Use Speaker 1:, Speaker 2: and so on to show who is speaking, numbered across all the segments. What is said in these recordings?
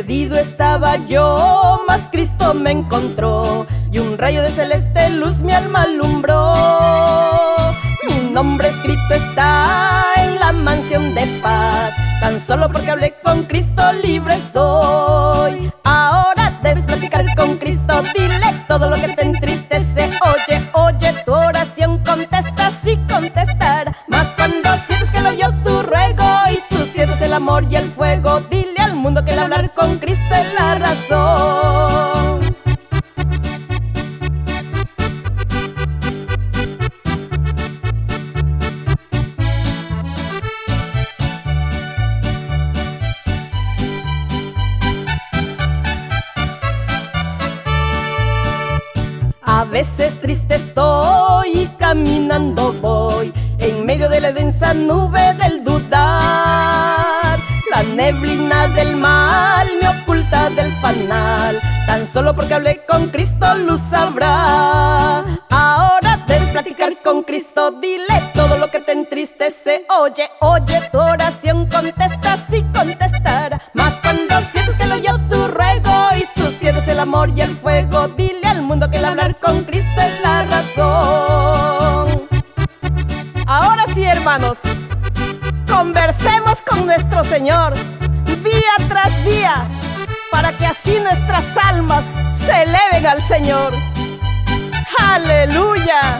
Speaker 1: Perdido estaba yo, mas Cristo me encontró, y un rayo de celeste luz mi alma alumbró. Mi nombre escrito está en la mansión de paz, tan solo porque hablé con Cristo libre estoy. Ahora debes platicar con Cristo, dile todo lo que te entristece. Oye, oye, tu oración contesta, sí contestar. Mas cuando sientes que lo oyó tu ruego y tú sientes el amor y el fuego, dile al mundo que el hablar con Cristo es la razón. A veces triste estoy y caminando voy en medio de la densa nube del dudar. La neblina del mal me oculta del fanal, tan solo porque hablé con Cristo luz habrá. Ahora debes platicar con Cristo, dile todo lo que te entristece. Oye, oye, tu oración contesta, sí contestar. Mas cuando sientes que lo oyó tu ruego y tú sientes el amor y el fuego, dile al mundo que el hablar con Cristo es la razón. Ahora sí, hermanos, conversemos con nuestro Señor día tras día, para que así nuestras almas se eleven al Señor. ¡Aleluya!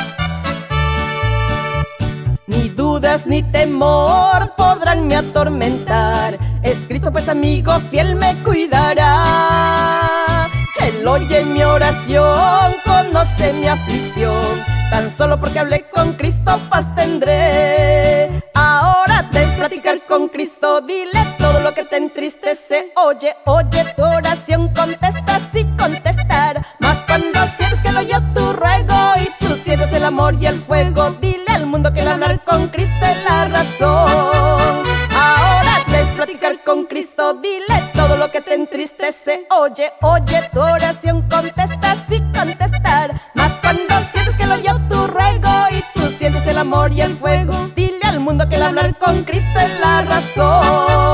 Speaker 1: Ni dudas ni temor podrán me atormentar, Cristo pues amigo fiel me cuidará. Él oye mi oración, conoce mi aflicción, tan solo porque hablé con Cristo paz tendré. Ahora debes platicar con Cristo, dile todo lo que te entristece. Oye, oye, tu oración contesta, sí contestar. Mas cuando sientes que lo oyó tu ruego y tú sientes el amor y el fuego, dile al mundo que el hablar con Cristo es la razón. Ahora debes platicar con Cristo, dile todo lo que te entristece. Oye, oye, tu oración contesta, sí contestar. Mas cuando sientes que lo oyó tu ruego y tú sientes el amor y el fuego, dile al mundo que el hablar con Cristo es la razón.